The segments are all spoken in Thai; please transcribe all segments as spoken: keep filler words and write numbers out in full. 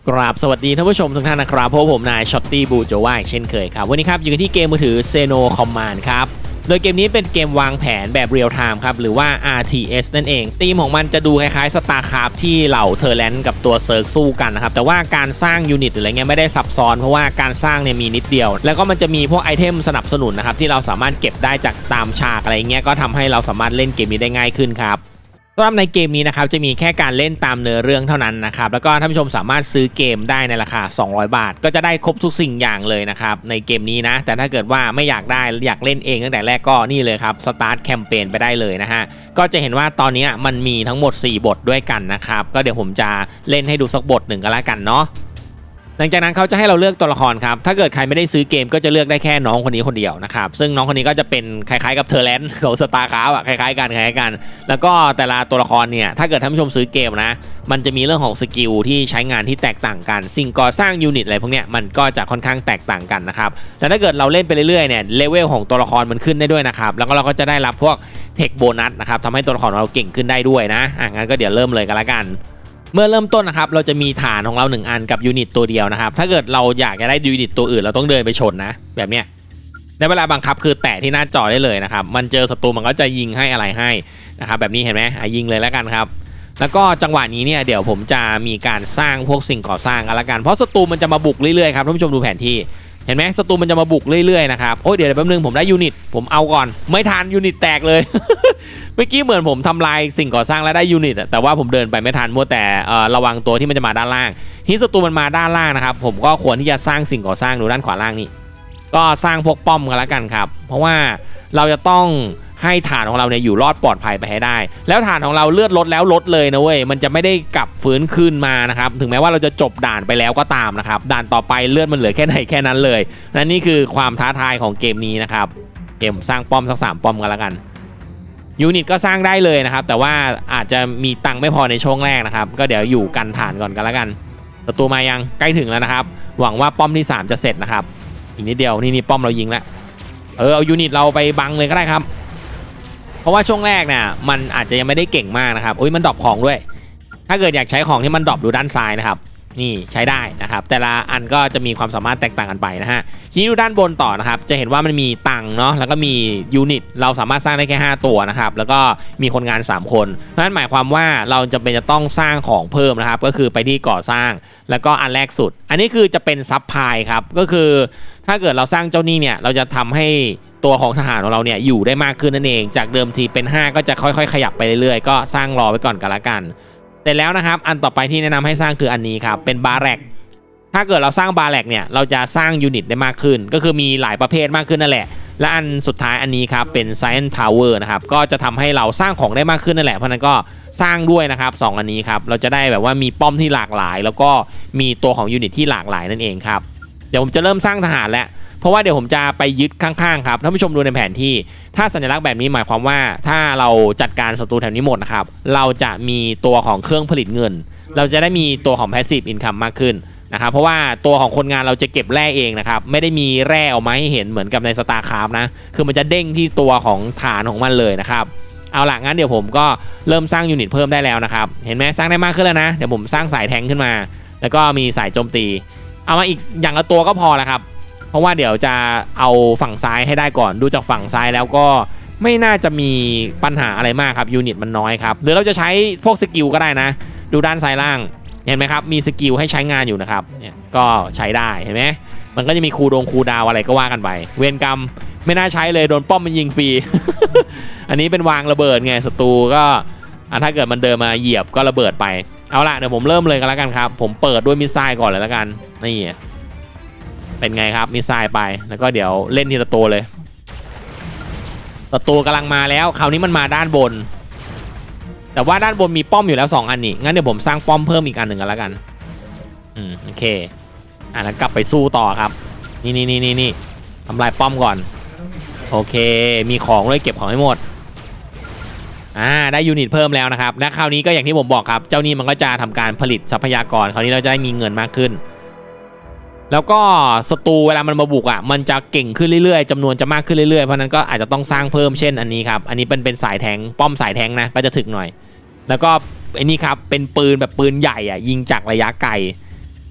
กราบสวัสดีท่านผู้ชมทุกท่านนะครับพบผมนายช็อตตี้บูโจว่าเช่นเคยครับวันนี้ครับอยู่กันที่เกมมือถือ Xeno Command ครับโดยเกมนี้เป็นเกมวางแผนแบบเรียลไทม์ครับหรือว่า อาร์ ที เอส นั่นเองธีมของมันจะดูคล้ายๆ StarCraft ที่เหล่าเทอร์แลนด์กับตัวเซิร์กสู้กันนะครับแต่ว่าการสร้างยูนิตหรืออะไรเงี้ยไม่ได้ซับซ้อนเพราะว่าการสร้างเนี่ยมีนิดเดียวแล้วก็มันจะมีพวกไอเทมสนับสนุนนะครับที่เราสามารถเก็บได้จากตามฉากอะไรเงี้ยก็ทำให้เราสามารถเล่นเกมนี้ได้ง่ายขึ้นครับสำหรับในเกมนี้นะครับจะมีแค่การเล่นตามเนื้อเรื่องเท่านั้นนะครับแล้วก็ท่านผู้ชมสามารถซื้อเกมได้ในราคาสองร้อยบาทก็จะได้ครบทุกสิ่งอย่างเลยนะครับในเกมนี้นะแต่ถ้าเกิดว่าไม่อยากได้อยากเล่นเองตั้งแต่แรกก็นี่เลยครับสตาร์ทแคมเปญไปได้เลยนะฮะก็จะเห็นว่าตอนนี้มันมีทั้งหมดสี่บทด้วยกันนะครับก็เดี๋ยวผมจะเล่นให้ดูสักบทหนึ่งก็แล้วกันเนาะหลังจากนั้นเขาจะให้เราเลือกตัวละครครับถ้าเกิดใครไม่ได้ซื้อเกมก็จะเลือกได้แค่น้องคนนี้คนเดียวนะครับซึ่งน้องคนนี้ก็จะเป็นคล้ายๆกับเทอร์แลนด์ของสตาร์คราฟต์อะคล้ายๆกันคล้ายๆกันแล้วก็แต่ละตัวละครเนี่ยถ้าเกิดท่านผู้ชมซื้อเกมนะมันจะมีเรื่องของสกิลที่ใช้งานที่แตกต่างกันสิ่งก่อสร้างยูนิตอะไรพวกเนี้ยมันก็จะค่อนข้างแตกต่างกันนะครับแต่ถ้าเกิดเราเล่นไปเรื่อยๆเนี่ยเลเวลของตัวละครมันขึ้นได้ด้วยนะครับแล้วก็เราก็จะได้รับพวกเทคโบนัสนะครับทำให้ตัวละครเราเก่งขึ้นได้ด้วยนะอ่ะงั้นก็เดี๋ยวเริ่มเลยกันละกันเมื่อเริ่มต้นนะครับเราจะมีฐานของเราหนึ่งอันกับยูนิตตัวเดียวนะครับถ้าเกิดเราอยากจะได้ยูนิตตัวอื่นเราต้องเดินไปชนนะแบบเนี้ยในเวลาบังคับคือแตะที่หน้าจอได้เลยนะครับมันเจอศัตรูมันก็จะยิงให้อะไรให้นะครับแบบนี้เห็นไหมอ่ะยิงเลยแล้วกันครับแล้วก็จังหวะนี้เนี่ยเดี๋ยวผมจะมีการสร้างพวกสิ่งก่อสร้างกันละกันเพราะศัตรูมันจะมาบุกเรื่อยๆครับท่านผู้ชมดูแผนที่เห็นไหมศัตรูมันจะมาบุกเรื่อยๆนะครับโอ้ยเดี๋ยวแป๊บนึงผมได้ยูนิตผมเอาก่อนไม่ทันยูนิตแตกเลย เมื่อกี้เหมือนผมทำลายสิ่งก่อสร้างแล้วได้ยูนิตแต่ว่าผมเดินไปไม่ทันมัวแต่ระวังตัวที่มันจะมาด้านล่างที่ศัตรูมันมาด้านล่างนะครับผมก็ควรที่จะสร้างสิ่งก่อสร้างดูด้านขวาล่างนี่ก็สร้างพวกป้อมกันแล้วกันครับเพราะว่าเราจะต้องให้ฐานของเราเนี่ยอยู่รอดปลอดภัยไปให้ได้แล้วฐานของเราเลือดลดแล้วลดเลยนะเว้ยมันจะไม่ได้กลับฟื้นขึ้นมานะครับถึงแม้ว่าเราจะจบด่านไปแล้วก็ตามนะครับด่านต่อไปเลือดมันเหลือแค่ไหนแค่นั้นเลยนั่นนี่คือความท้าทายของเกมนี้นะครับเกมสร้างป้อมสักสามป้อมกันแล้วกันยูนิตก็สร้างได้เลยนะครับแต่ว่าอาจจะมีตังค์ไม่พอในช่วงแรกนะครับก็เดี๋ยวอยู่กันฐานก่อนกันแล้วกันศัตรูมายังใกล้ถึงแล้วนะครับหวังว่าป้อมที่สามจะเสร็จนะครับอีกนิดเดียวนี่นี่ป้อมเรายิงแล้วเออเอายูนิตเราไปบังเลยก็ได้ครับเพราะว่าช่วงแรกเนี่ยมันอาจจะยังไม่ได้เก่งมากนะครับอุ้ยมันดรอปของด้วยถ้าเกิดอยากใช้ของที่มันดรอปดูด้านซ้ายนะครับนี่ใช้ได้นะครับแต่ละอันก็จะมีความสามารถแตกต่างกันไปนะฮะทีนี้ดูด้านบนต่อนะครับจะเห็นว่ามันมีตังค์เนาะแล้วก็มียูนิตเราสามารถสร้างได้แค่ห้าตัวนะครับแล้วก็มีคนงานสามคนเพราะฉะนั้นหมายความว่าเราจะเป็นจะต้องสร้างของเพิ่มนะครับก็คือไปที่ก่อสร้างแล้วก็อันแรกสุดอันนี้คือจะเป็นซับพลายครับก็คือถ้าเกิดเราสร้างเจ้านี่เนี่ยเราจะทำให้ตัวของทหารของเราเนี่ยอยู่ได้มากขึ้นนั่นเองจากเดิมทีเป็นห้าก็จะค่อยๆขยับไปเรื่อยๆก็สร้างรอไว้ก่อนกันละกันแต่แล้วนะครับอันต่อไปที่แนะนำให้สร้างคืออันนี้ครับเป็นบาร์แร็กถ้าเกิดเราสร้างบาร์แร็กเนี่ยเราจะสร้างยูนิตได้มากขึ้นก็คือมีหลายประเภทมากขึ้นนั่นแหละและอันสุดท้ายอันนี้ครับเป็น Science Tower นะครับก็จะทำให้เราสร้างของได้มากขึ้นนั่นแหละเพราะนั้นก็สร้างด้วยนะครับสองอันนี้ครับเราจะได้แบบว่ามีป้อมที่หลากหลายแล้วก็มีตัวของยูนิตที่หลากหลายนั่นเองครับเดี๋ยวผมจะเริ่มสร้างทหารแล้วเพราะว่าเดี๋ยวผมจะไปยึดข้างๆครับท่านผู้ชมดูในแผนที่ถ้าสัญลักษณ์แบบนี้หมายความว่าถ้าเราจัดการศัตรูแถวนี้หมดนะครับเราจะมีตัวของเครื่องผลิตเงินเราจะได้มีตัวของ Passive Income มากขึ้นนะครับเพราะว่าตัวของคนงานเราจะเก็บแร่เองนะครับไม่ได้มีแร่ออกมาให้เห็นเหมือนกับใน StarCraft นะคือมันจะเด้งที่ตัวของฐานของมันเลยนะครับเอาล่ะงั้นเดี๋ยวผมก็เริ่มสร้างยูนิตเพิ่มได้แล้วนะครับเห็นไหมสร้างได้มากขึ้นแล้วนะเดี๋ยวผมสร้างสายแทงขึ้นมาแล้วก็มีสายโจมตีเอามาอีกอย่างละตัวก็พอแล้วครับเพราะว่าเดี๋ยวจะเอาฝั่งซ้ายให้ได้ก่อนดูจากฝั่งซ้ายแล้วก็ไม่น่าจะมีปัญหาอะไรมากครับยูนิตมันน้อยครับหรือเราจะใช้พวกสกิลก็ได้นะดูด้านซ้ายล่างเห็นไหมครับมีสกิลให้ใช้งานอยู่นะครับเนี่ยก็ใช้ได้เห็นไหมมันก็จะมีคูดงคูดาวอะไรก็ว่ากันไปเวรกรรมไม่น่าใช้เลยโดนป้อมมันยิงฟรี อันนี้เป็นวางระเบิดไงศัตรูก็ถ้าเกิดมันเดินมาเหยียบก็ระเบิดไปเอาละเดี๋ยวผมเริ่มเลยกันแล้วกันครับผมเปิดด้วยมิสไซล์ก่อนเลยแล้วกันนี่เป็นไงครับมิสไซล์ไปแล้วก็เดี๋ยวเล่นทีละตัวเลยศัตรูกำลังมาแล้วคราวนี้มันมาด้านบนแต่ว่าด้านบนมีป้อมอยู่แล้วสองอันนี่งั้นเดี๋ยวผมสร้างป้อมเพิ่มอีกอันหนึ่งกันแล้วกันอืมโอเคอ่ะแล้วกลับไปสู้ต่อครับนี่นี่นี่นี่นี่ทำลายป้อมก่อนโอเคมีของด้วยเก็บของให้หมดอ่าได้ยูนิตเพิ่มแล้วนะครับและคราวนี้ก็อย่างที่ผมบอกครับเจ้านี่มันก็จะทำการผลิตทรัพยากรคราวนี้เราจะได้มีเงินมากขึ้นแล้วก็ศัตรูเวลามันมาบุกอ่ะมันจะเก่งขึ้นเรื่อยๆจำนวนจะมากขึ้นเรื่อยๆเพราะนั้นก็อาจจะต้องสร้างเพิ่มเช่นอันนี้ครับอันนี้เป็นเป็นสายแทงป้อมสายแทงนะก็จะถึกหน่อยแล้วก็อันนี้ครับเป็นปืนแบบปืนใหญ่อ่ะยิงจากระยะไกล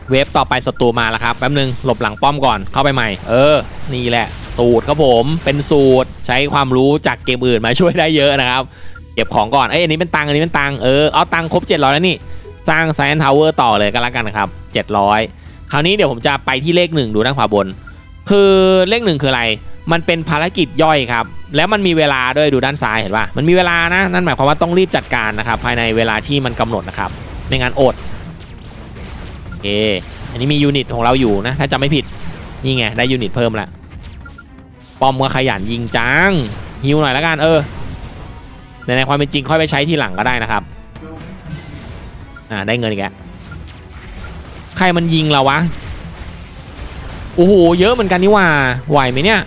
เวฟต่อไปศัตรูมาแล้วครับแป๊บนึงหลบหลังป้อมก่อนเข้าไปใหม่เออนี่แหละสูตรครับผมเป็นสูตรใช้ความรู้จากเกมอื่นมาช่วยได้เยอะนะครับเก็บของก่อนเอ้ยอันนี้เป็นตังอันนี้เป็นตังเออเอาตังครบเจ็ดร้อยแล้วนี่สร้างไซแอนทาวเวอร์ต่อเลยก็แล้วกันนะครับเจ็ดร้อยคราวนี้เดี๋ยวผมจะไปที่เลขหนึ่งดูด้านขวาบนคือเลขหนึ่งคืออะไรมันเป็นภารกิจย่อยครับแล้วมันมีเวลาด้วยดูด้านซ้ายเห็นป่ะมันมีเวลานะนั่นหมายความว่าต้องรีบจัดการนะครับภายในเวลาที่มันกำหนดนะครับไม่งั้นอดโอเคอันนี้มียูนิตของเราอยู่นะถ้าจำไม่ผิดนี่ไงได้ยูนิตเพิ่มละป้อมก็ขยันยิงจังฮิวหน่อยแล้วกันเออในในความเป็นจริงค่อยไปใช้ทีหลังก็ได้นะครับอ่าได้เงินอีกแล้วใครมันยิงเราวะโอ้โหเยอะเหมือนกันนี่ว่าไหวไหมเนี่ย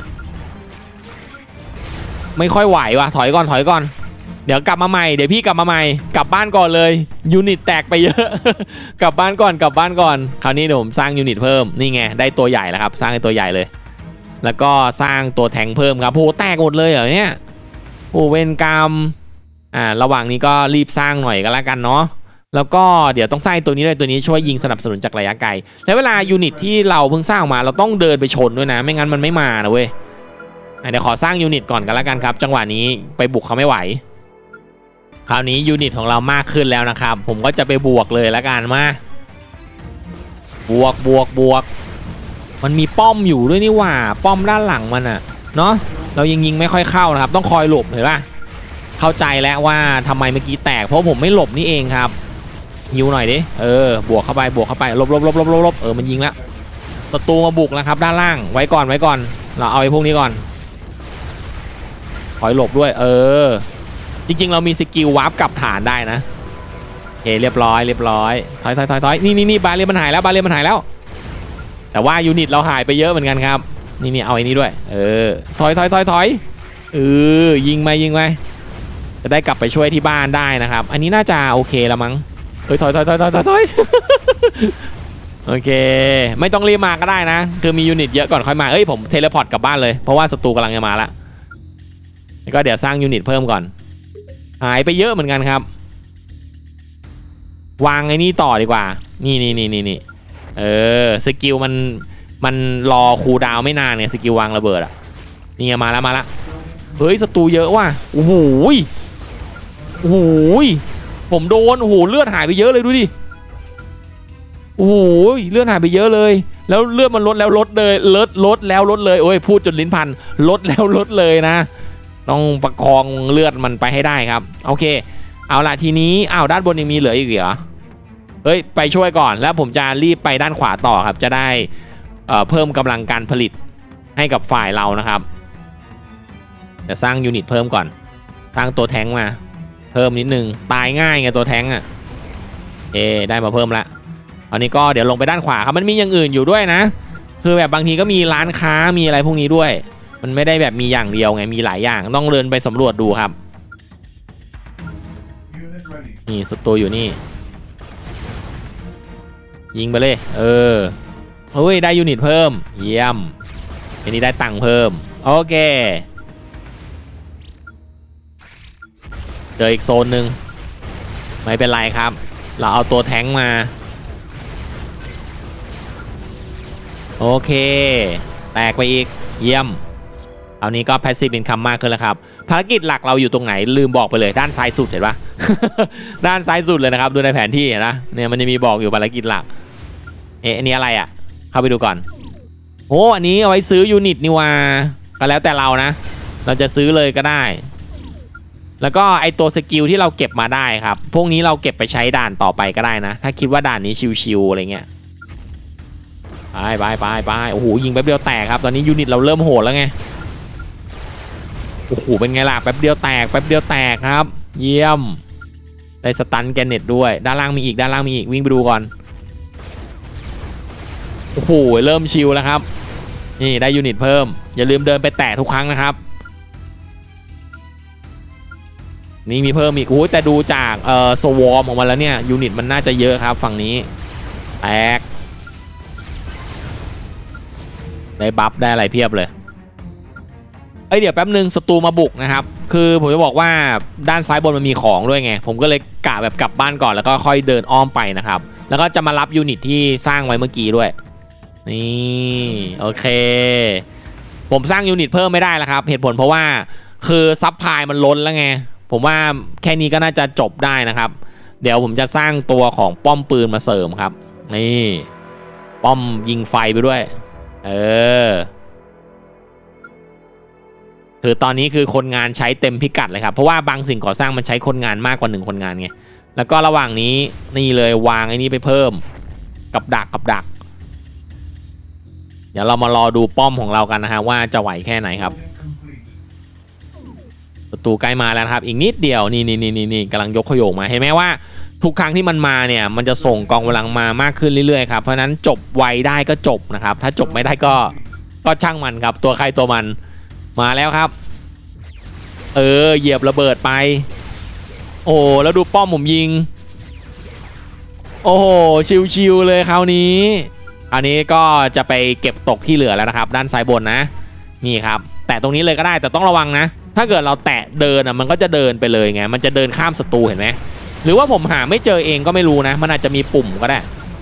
ไม่ค่อยไหวว่ะถอยก่อนถอยก่อนเดี๋ยวกลับมาใหม่เดี๋ยวพี่กลับมาใหม่กลับบ้านก่อนเลยยูนิตแตกไปเยอะ กลับบ้านก่อนกลับบ้านก่อนคราวนี้เดี๋ยวผมสร้างยูนิตเพิ่มนี่ไงได้ตัวใหญ่แล้วครับสร้างให้ตัวใหญ่เลยแล้วก็สร้างตัวแทงเพิ่มครับโอ้แตกหมดเลยเหรอเนี่ยโอ้เวรกรรมอ่าระหว่างนี้ก็รีบสร้างหน่อยก็แล้วกันเนาะแล้วก็เดี๋ยวต้องสร้างตัวนี้ด้วยตัวนี้ช่วยยิงสนับสนุนจากระยะไกลแล้วเวลายูนิตที่เราเพิ่งสร้างมาเราต้องเดินไปชนด้วยนะไม่งั้นมันไม่มานะเว้ยเดี๋ยวขอสร้างยูนิตก่อนกันแล้วกันครับจังหวะนี้ไปบุกเขาไม่ไหวคราวนี้ยูนิตของเรามากขึ้นแล้วนะครับผมก็จะไปบวกเลยแล้วกันมาบวกบวกบวกมันมีป้อมอยู่ด้วยนี่หว่าป้อมด้านหลังมันอะเนาะเรายิงยิงไม่ค่อยเข้านะครับต้องคอยหลบเห็นป่ะเข้าใจแล้วว่าทำไมเมื่อกี้แตกเพราะผมไม่หลบนี่เองครับฮิวหน่อยดิเออบวกเข้าไปบวกเข้าไปลบลบลบลบลบลบเออมันยิงแล้วศัตรูมาบุกแล้วครับด้านล่างไว้ก่อนไว้ก่อนเราเอาไอ้พวกนี้ก่อนคอยหลบด้วยเออจริงๆเรามีสกิลวาร์ปกลับฐานได้นะโอเคเรียบร้อยเรียบร้อยถอยถอยถอยถอยนี่นี่นี่บาเรียมันหายแล้วบาเรียมันหายแล้วแต่ว่ายูนิตเราหายไปเยอะเหมือนกันครับนี่นี่เอาไอ้นี้ด้วยเออถอยถอยถอยถอยเออยิงมายิงมาจะได้กลับไปช่วยที่บ้านได้นะครับอันนี้น่าจะโอเคแล้วมั้งเฮ้ยถอยถอยถอยถอยถอยถอยโอเคไม่ต้องรีบมาก็ได้นะคือมียูนิตเยอะก่อนค่อยมาเอ้ยผมเทเลพอร์ตกลับบ้านเลยเพราะว่าศัตรูกำลังจะมาละแล้วก็เดี๋ยวสร้างยูนิตเพิ่มก่อนหายไปเยอะเหมือนกันครับวางไอ้นี่ต่อดีกว่านี่นี่นี่นี่นี่เออสกิลมันมันรอคูลดาวน์ไม่นานเนี่ยสกิลวางระเบิดอ่ะนี่ไงมาแล้วมาแล้วเฮ้ยศัตรูเยอะว่ะโอ้โหโอ้โหผมโดนโอ้โหเลือดหายไปเยอะเลยดูดิโอ้โหเลือดหายไปเยอะเลยแล้วเลือดมันลดแล้วลดเลยลดลดแล้วลดเลยโอ้ยพูดจนลิ้นพันลดแล้วลดเลยนะต้องประคองเลือดมันไปให้ได้ครับโอเคเอาล่ะทีนี้อ้าวด้านบนยังมีเหลืออีกเหรอเฮ้ยไปช่วยก่อนแล้วผมจะรีบไปด้านขวาต่อครับจะได้เอ่อเพิ่มกำลังการผลิตให้กับฝ่ายเรานะครับจะสร้างยูนิตเพิ่มก่อนสร้างตัวแท้งมาเพิ่มนิดนึงตายง่ายไงตัวแท้งอ่ะเอได้มาเพิ่มละอันนี้ก็เดี๋ยวลงไปด้านขวาครับมันมีอย่างอื่นอยู่ด้วยนะคือแบบบางทีก็มีร้านค้ามีอะไรพวกนี้ด้วยมันไม่ได้แบบมีอย่างเดียวไงมีหลายอย่างต้องเดินไปสำรวจดูครับนี่ศัตรูอยู่นี่ยิงไปเลยเออเฮ้ยได้ยูนิตเพิ่มเยี่ยมอันนี้ได้ตังค์เพิ่มโอเคเจออีกโซนหนึ่งไม่เป็นไรครับเราเอาตัวแท้งมาโอเคแตกไปอีกเยี่ยมเอานี้ก็ passive income มากขึ้นแล้วครับภารกิจหลักเราอยู่ตรงไหนลืมบอกไปเลยด้านซ้ายสุดเห็นปะ ด้านซ้ายสุดเลยนะครับดูในแผนที่นะเนี่ยมันจะมีบอกอยู่ภารกิจหลักเอ๊ะอันนี้อะไรอ่ะเข้าไปดูก่อนโอ้อันนี้เอาไว้ซื้อยูนิตนี่ว่าก็แล้วแต่เรานะเราจะซื้อเลยก็ได้แล้วก็ไอตัวสกิลที่เราเก็บมาได้ครับพวกนี้เราเก็บไปใช้ด่านต่อไปก็ได้นะถ้าคิดว่าด่านนี้ชิวๆอะไรเงี้ยไปไปไปไปโอ้โหยิงแป๊บเดียวแตกครับตอนนี้ยูนิตเราเริ่มโหดแล้วไงโอ้โหเป็นไงล่ะแป๊บเดียวแตกแป๊บเดียวแตกครับเยี่ยมได้สตันแกนเน็ตด้วยด้านล่างมีอีกด้านล่างมีอีกวิ่งไปดูก่อนโอ้โหเริ่มชิวแล้วครับนี่ได้ยูนิตเพิ่มอย่าลืมเดินไปแตะทุกครั้งนะครับนี่มีเพิ่มอีกโอ้แต่ดูจากเอ่อสวอร์มออกมาแล้วเนี่ยยูนิตมันน่าจะเยอะครับฝั่งนี้แตกได้บัฟได้อะไรเพียบเลยเอ้ยเดี๋ยวแป๊บนึงศัตรูมาบุกนะครับคือผมจะบอกว่าด้านซ้ายบนมันมีของด้วยไงผมก็เลยกะแบบกลับบ้านก่อนแล้วก็ค่อยเดินอ้อมไปนะครับแล้วก็จะมารับยูนิตที่สร้างไว้เมื่อกี้ด้วยนี่โอเคผมสร้างยูนิตเพิ่มไม่ได้แล้วครับเหตุผลเพราะว่าคือซับพลายมันล้นแล้วไงผมว่าแค่นี้ก็น่าจะจบได้นะครับเดี๋ยวผมจะสร้างตัวของป้อมปืนมาเสริมครับนี่ป้อมยิงไฟไปด้วยเออคือตอนนี้คือคนงานใช้เต็มพิกัดเลยครับเพราะว่าบางสิ่งก่อสร้างมันใช้คนงานมากกว่าหนึ่งคนงานไงแล้วก็ระหว่างนี้นี่เลยวางไอ้นี้ไปเพิ่มกับดักกับดักเดี๋ยวเรามารอดูป้อมของเรากันนะฮะว่าจะไหวแค่ไหนครับประตูใกล้มาแล้วครับอีกนิดเดียวนี่นี่นี่นี่กำลังยกขยโยงมาเห็นไหมว่าทุกครั้งที่มันมาเนี่ยมันจะส่งกองกำลังมามากขึ้นเรื่อยๆครับเพราะฉะนั้นจบไวได้ก็จบนะครับถ้าจบไม่ได้ก็ก็ช่างมันครับตัวใครตัวมันมาแล้วครับเออเหยียบระเบิดไปโอ้แล้วดูป้อมผมยิงโอ้โหชิวๆเลยคราวนี้อันนี้ก็จะไปเก็บตกที่เหลือแล้วนะครับด้านซ้ายบนนะนี่ครับแตะตรงนี้เลยก็ได้แต่ต้องระวังนะถ้าเกิดเราแตะเดินอ่ะมันก็จะเดินไปเลยไงมันจะเดินข้ามศัตรูเห็นไหมหรือว่าผมหาไม่เจอเองก็ไม่รู้นะมันอาจจะมีปุ่มก็ได้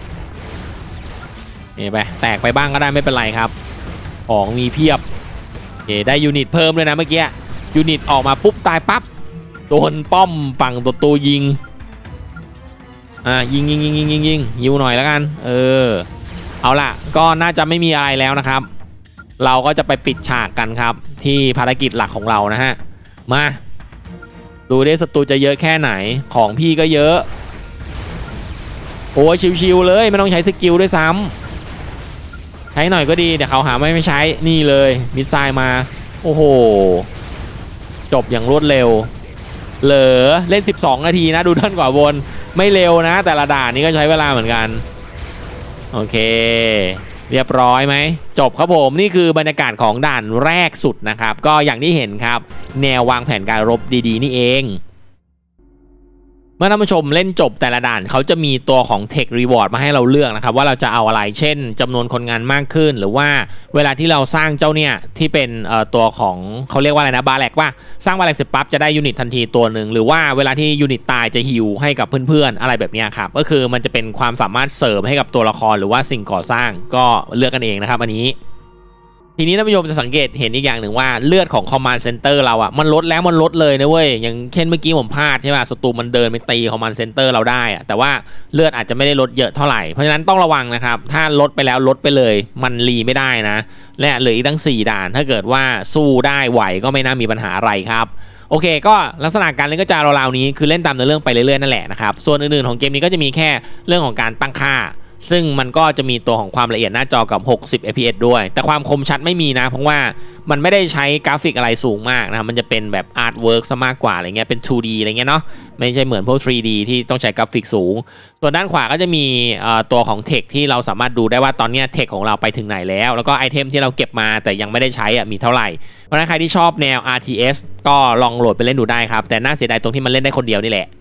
นี่ไปแตกไปบ้างก็ได้ไม่เป็นไรครับของมีเพียบได้ยูนิตเพิ่มเลยนะเมื่อกี้ยูนิตออกมาปุ๊บตายปั๊บโดนป้อมฝั่งตัวตูยิงอ่ายิงยิงยิงยิงยิงยิงยิวหน่อยแล้วกันเออเอาล่ะก็น่าจะไม่มีอะไรแล้วนะครับเราก็จะไปปิดฉากกันครับที่ภารกิจหลักของเรานะฮะมาดูได้ศัตรูจะเยอะแค่ไหนของพี่ก็เยอะโอ้ยชิวๆเลยไม่ต้องใช้สกิลด้วยซ้ำใช้หน่อยก็ดีเดี๋ยวเขาหาไม่ไม่ใช้นี่เลยมิสไซล์มาโอ้โหจบอย่างรวดเร็วเหลือเล่นสิบสองนาทีนะดูด้านขวาบนไม่เร็วนะแต่ละด่านนี้ก็ใช้เวลาเหมือนกันโอเคเรียบร้อยไหมจบครับผมนี่คือบรรยากาศของด่านแรกสุดนะครับก็อย่างที่เห็นครับแนววางแผนการรบดีๆนี่เองเมื่อท่านผู้ชมเล่นจบแต่ละด่านเขาจะมีตัวของ Tech Reward มาให้เราเลือกนะครับว่าเราจะเอาอะไรเช่นจำนวนคนงานมากขึ้นหรือว่าเวลาที่เราสร้างเจ้าเนี่ยที่เป็นตัวของเขาเรียกว่าอะไรนะบาแลกว่าสร้างบาแลกเสร็จปั๊บจะได้ยูนิตทันทีตัวหนึ่งหรือว่าเวลาที่ยูนิตตายจะฮิวให้กับเพื่อนๆอะไรแบบนี้ครับก็คือมันจะเป็นความสามารถเสริมให้กับตัวละครหรือว่าสิ่งก่อสร้างก็เลือกกันเองนะครับอันนี้ทีนี้ท่านผู้ชมจะสังเกตเห็นอีกอย่างหนึ่งว่าเลือดของ Command Center เราอ่ะมันลดแล้วมันลดเลยนะเว้ยอย่างเช่นเมื่อกี้ผมพลาดใช่ป่ะศัตรูมันเดินไปตี Command Center เราได้อ่ะแต่ว่าเลือดอาจจะไม่ได้ลดเยอะเท่าไหร่เพราะฉะนั้นต้องระวังนะครับถ้าลดไปแล้วลดไปเลยมันรีไม่ได้นะและเหลืออีกตั้งสี่ด่านถ้าเกิดว่าสู้ได้ไหวก็ไม่น่ามีปัญหาอะไรครับโอเคก็ลักษณะการเล่นก็จะราวๆนี้คือเล่นตามเนื้อเรื่องไปเรื่อยๆนั่นแหละนะครับส่วนอื่นๆของเกมนี้ก็จะมีแค่เรื่องของการตั้งค่าซึ่งมันก็จะมีตัวของความละเอียดหน้าจอกับหกสิบ เอฟ พี เอส ด้วยแต่ความคมชัดไม่มีนะเพราะว่ามันไม่ได้ใช้กราฟิกอะไรสูงมากนะมันจะเป็นแบบอาร์ตเวิร์กซะมากกว่าอะไรเงี้ยเป็น ทู ดี อะไรเงี้ยเนาะไม่ใช่เหมือนพวก ทรี ดี ที่ต้องใช้กราฟิกสูงส่วนด้านขวาก็จะมีตัวของเทคที่เราสามารถดูได้ว่าตอนนี้เทคของเราไปถึงไหนแล้วแล้วก็ไอเทมที่เราเก็บมาแต่ยังไม่ได้ใช้อ่ะมีเท่าไหร่เพราะฉะนั้นใครที่ชอบแนว อาร์ ที เอส ก็ลองโหลดไปเล่นดูได้ครับแต่น่าเสียดายตรงที่มันเล่นได้คนเดียวนี่แหละ